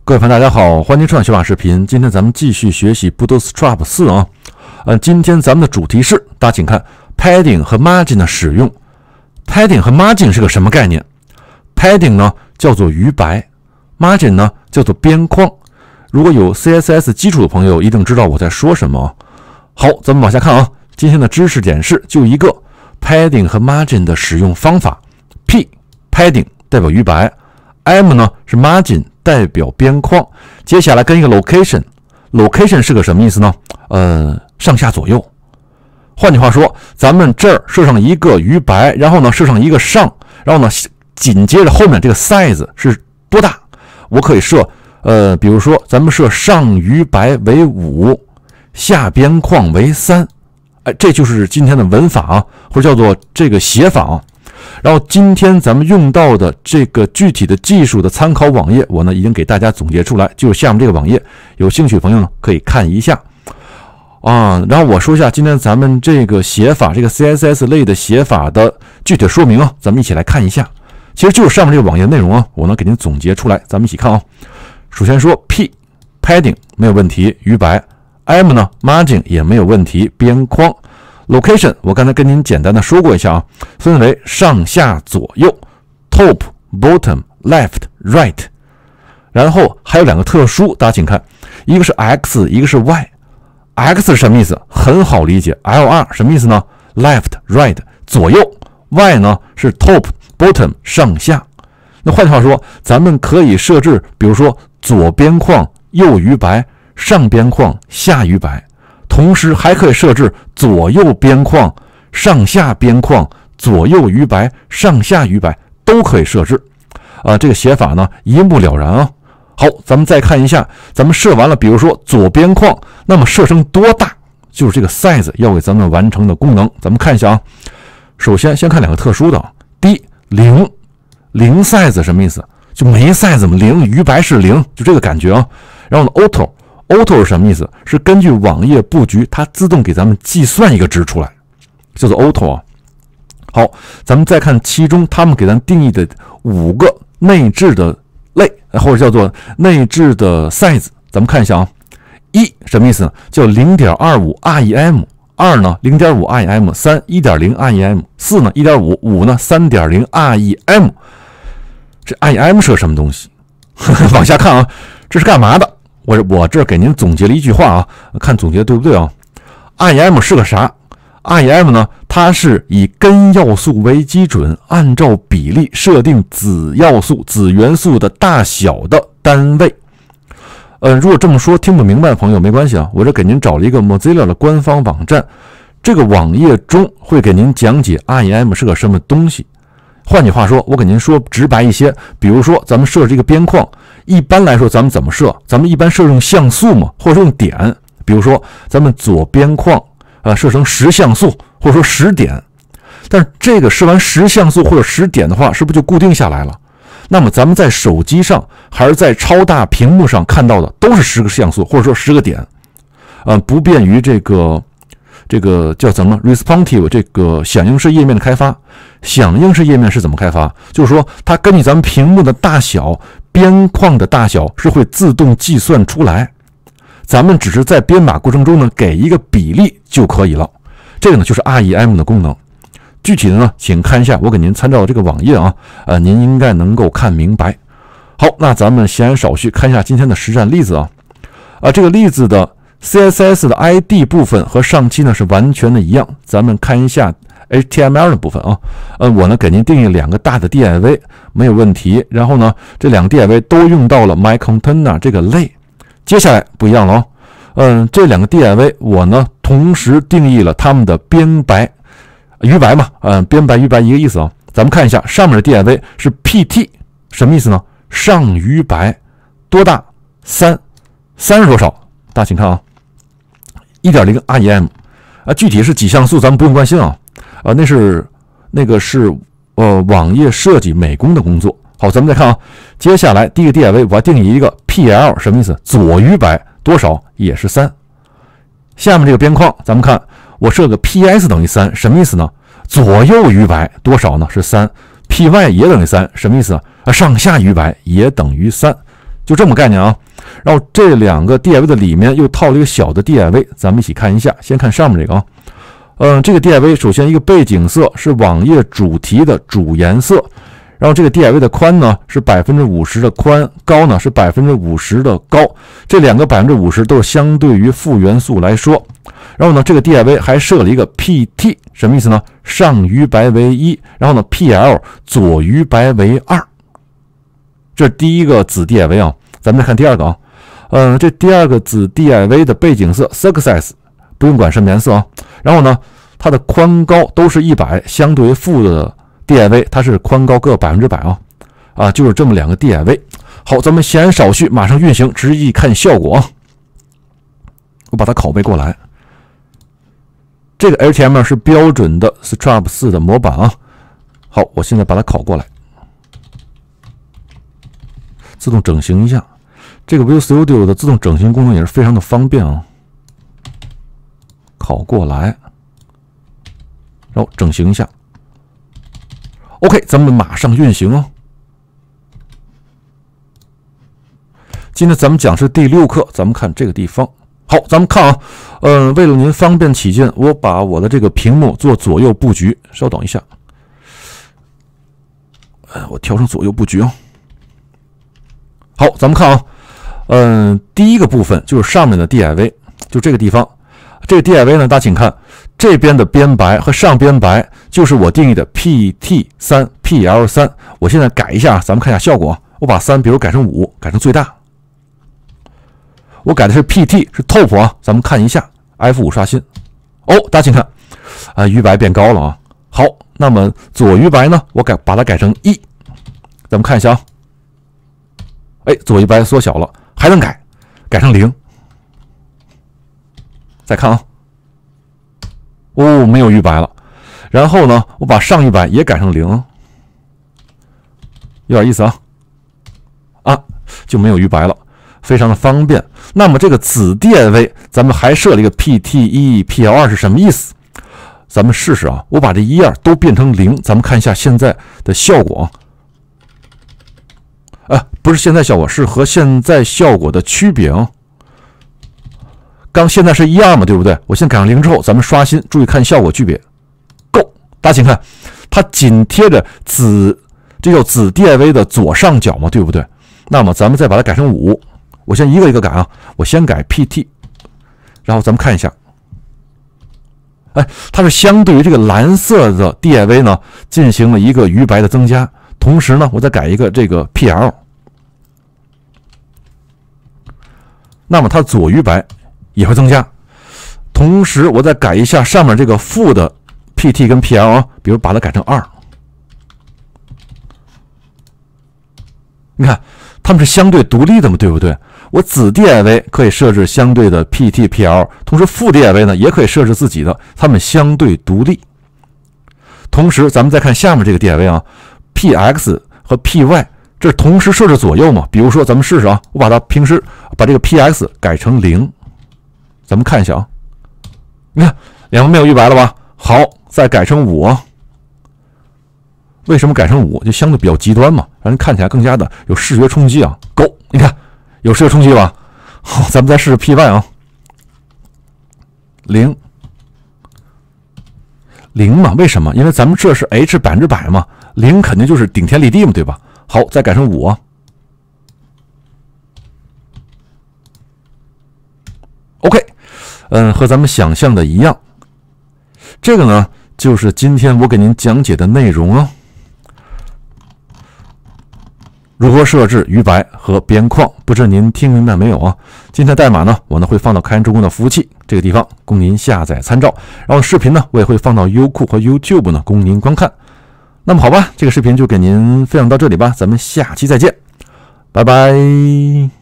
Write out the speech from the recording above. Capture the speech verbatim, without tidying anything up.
各位朋友，大家好，欢迎收看学法视频。今天咱们继续学习 Bootstrap 四啊。呃，今天咱们的主题是，大家请看 padding 和 margin 的使用。padding 和 margin 是个什么概念 ？padding 呢叫做余白 ，margin 呢叫做边框。如果有 C S S 基础的朋友，一定知道我在说什么。好，咱们往下看啊。今天的知识点是就一个 padding 和 margin 的使用方法。P padding 代表余白 ，M 呢是 margin 代表边框。接下来跟一个 location，location 是个什么意思呢？呃，上下左右。换句话说，咱们这儿设上一个余白，然后呢设上一个上，然后呢紧接着后面这个 size 是多大？我可以设呃，比如说咱们设上余白为五，下边框为三。哎，这就是今天的文法啊，或者叫做这个写法啊。然后今天咱们用到的这个具体的技术的参考网页，我呢已经给大家总结出来，就是下面这个网页，有兴趣的朋友呢可以看一下啊。然后我说一下今天咱们这个写法，这个 C S S 类的写法的具体说明啊，咱们一起来看一下。其实就是上面这个网页内容啊，我呢给您总结出来，咱们一起看啊。首先说 P padding 没有问题，余白 M 呢 margin 也没有问题，边框。Location 我刚才跟您简单的说过一下啊，分为上下左右 top bottom left right， 然后还有两个特殊，大家请看，一个是 X 一个是 Y。 X 是什么意思？很好理解， L R 什么意思呢？ left right 左右， Y 呢是 top bottom 上下。那换句话说，咱们可以设置比如说左边框右余白，上边框下余白，同时还可以设置左右边框、上下边框、左右余白、上下余白都可以设置。啊、呃，这个写法呢一目了然啊。好，咱们再看一下，咱们设完了，比如说左边框，那么设成多大？就是这个 size 要给咱们完成的功能。咱们看一下啊。首先先看两个特殊的，第一，零，零 size 什么意思？就没 size 嘛，零余白是零，就这个感觉啊。然后呢 ，auto。auto 是什么意思？是根据网页布局，它自动给咱们计算一个值出来，叫做 auto 啊。好，咱们再看其中他们给咱定义的五个内置的类，或者叫做内置的 size。咱们看一下啊，一什么意思呢？叫 零点二五 R E M， 二呢 零点五 R E M， 三 一点零 R E M， 四呢 一点五， 五呢 三点零 R E M。这 R E M 是个什么东西？往下看啊，这是干嘛的？我我这给您总结了一句话啊，看总结对不对啊 ？R E M 是个啥 ？R E M 呢，它是以根要素为基准，按照比例设定子要素、子元素的大小的单位。呃，如果这么说听不明白的朋友没关系啊，我这给您找了一个 Mozilla 的官方网站，这个网页中会给您讲解 R E M 是个什么东西。换句话说，我给您说直白一些，比如说咱们设置一个边框，一般来说咱们怎么设？咱们一般设用像素嘛，或者用点。比如说咱们左边框呃设成十像素，或者说十点。但是这个设完十像素或者十点的话，是不是就固定下来了？那么咱们在手机上还是在超大屏幕上看到的都是十个像素，或者说十个点，呃，不便于这个。这个叫什么 responsive 这个响应式页面的开发。响应式页面是怎么开发？就是说它根据咱们屏幕的大小、边框的大小是会自动计算出来，咱们只是在编码过程中呢给一个比例就可以了。这个呢就是 R E M 的功能。具体的呢，请看一下我给您参照的这个网页啊，呃，您应该能够看明白。好，那咱们闲言少叙，看一下今天的实战例子啊。啊，这个例子的C S S 的 I D 部分和上期呢是完全的一样，咱们看一下 H T M L 的部分啊。呃，我呢给您定义两个大的 D I V 没有问题，然后呢这两个 D I V 都用到了 MyContainer 这个类。接下来不一样了哦，嗯、呃，这两个 D I V 我呢同时定义了它们的边白、余白嘛，嗯、呃，边白余白一个意思啊。咱们看一下上面的 D I V 是 P T， 什么意思呢？上余白多大？三，三是多少？大家请看啊。一点零 R E M， 啊，具体是几像素咱们不用关心啊，啊，那是那个是呃网页设计美工的工作。好，咱们再看啊，接下来第一个 D I V 我要定义一个 P L， 什么意思？左余白多少？也是三。下面这个边框，咱们看我设个 P S 等于三，什么意思呢？左右余白多少呢？是三。P Y 也等于三，什么意思啊？上下余白也等于三。 就这么概念啊。然后这两个 D I V 的里面又套了一个小的 D I V， 咱们一起看一下。先看上面这个啊，嗯，这个 D I V 首先一个背景色是网页主题的主颜色，然后这个 D I V 的宽呢是 百分之五十 的宽，高呢是 百分之五十 的高，这两个 百分之五十 都是相对于负元素来说。然后呢，这个 D I V 还设了一个 P T， 什么意思呢？上余白为一，然后呢 P L 左余白为二。这是第一个子 D I V 啊，咱们再看第二个啊。嗯、呃，这第二个子 D I V 的背景色 Success 不用管什么颜色啊。然后呢，它的宽高都是一百，相对于负的 D I V 它是宽高各百分之百啊。啊，就是这么两个 D I V。好，咱们闲言少叙，马上运行，直接看效果啊。我把它拷贝过来。这个 H T M L 是标准的 Stripe 四的模板啊。好，我现在把它拷过来，自动整形一下。这个 Visual Studio 的自动整形功能也是非常的方便啊。拷过来，然后整形一下。OK， 咱们马上运行哦。今天咱们讲是第六课，咱们看这个地方。好，咱们看啊，嗯、呃，为了您方便起见，我把我的这个屏幕做左右布局。稍等一下，呃，我调成左右布局哦。好，咱们看啊，嗯、呃，第一个部分就是上面的 D I V， 就这个地方。这个 D I V 呢，大家请看，这边的边白和上边白就是我定义的 P T 三 P L 三。我现在改一下，咱们看一下效果。我把三，比如改成五，改成最大。我改的是 P T， 是 Top 啊，咱们看一下 F 五 刷新。哦，大家请看，啊，余白变高了啊。好，那么左余白呢，我改把它改成一，咱们看一下啊。哎，左余白缩小了，还能改，改成零。再看啊，哦，没有余白了。然后呢，我把上余白也改成零，有点意思啊。啊，就没有余白了。非常的方便。那么这个子 D I V 咱们还设了一个 P T 一 P L 二 是什么意思？咱们试试啊，我把这一二都变成零，咱们看一下现在的效果啊。啊，不是现在效果，是和现在效果的区别啊。刚现在是一二嘛，对不对？我现在改成零之后，咱们刷新，注意看效果区别。够，大家请看，它紧贴着子，这叫子 D I V 的左上角嘛，对不对？那么咱们再把它改成五。我先一个一个改啊，我先改 P T， 然后咱们看一下，哎，它是相对于这个蓝色的 D I V 呢进行了一个余白的增加，同时呢，我再改一个这个 P L， 那么它左余白也会增加，同时我再改一下上面这个负的 P T 跟 P L 啊，比如把它改成二，你看它们是相对独立的嘛，对不对？我子 D I V 可以设置相对的 P T P L， 同时负 D I V 呢也可以设置自己的，它们相对独立。同时咱们再看下面这个 D I V 啊 ，P X 和 P Y 这是同时设置左右嘛？比如说咱们试试啊，我把它平时把这个 P X 改成零，咱们看一下啊，你看两个没有余白了吧？好，再改成五啊。为什么改成五？就相对比较极端嘛，让人看起来更加的有视觉冲击啊。够，你看有视觉冲击吧？好，咱们再试试 P Y 啊，零零嘛？为什么？因为咱们这是 H 百分之百嘛，零肯定就是顶天立地嘛，对吧？好，再改成五啊。OK， 嗯，和咱们想象的一样。这个呢，就是今天我给您讲解的内容啊。如何设置余白和边框？不知您听明白没有啊？今天代码呢，我呢会放到开源中公的服务器这个地方，供您下载参照。然后视频呢，我也会放到优酷和 YouTube 呢，供您观看。那么好吧，这个视频就给您分享到这里吧，咱们下期再见，拜拜。